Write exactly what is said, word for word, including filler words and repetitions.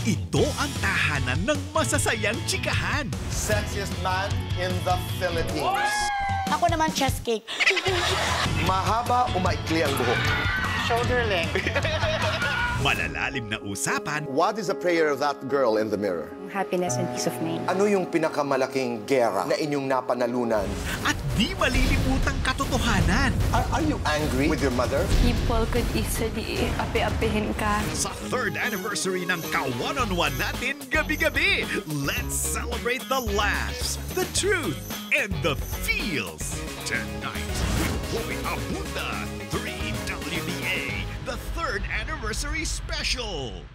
Ito ang tahanan ng masasayang chikahan. Sexiest man in the Philippines. Ako naman, chest cake. Mahaba o maikli ang buhok? Shoulder length. Malalalim na usapan What is the prayer of that girl in the mirror? Happiness and peace of mind. Ano yung pinakamalaking gera na inyong napanalunan? at di malilimutang katotohanan. Are, are you angry with your mother? People could easily api-apihin ka. Sa third anniversary ng ka-one-on-one natin gabi-gabi, let's celebrate the laughs, the truth, and the feels. Tonight, with Boy Abunda, three W B A, the third anniversary special.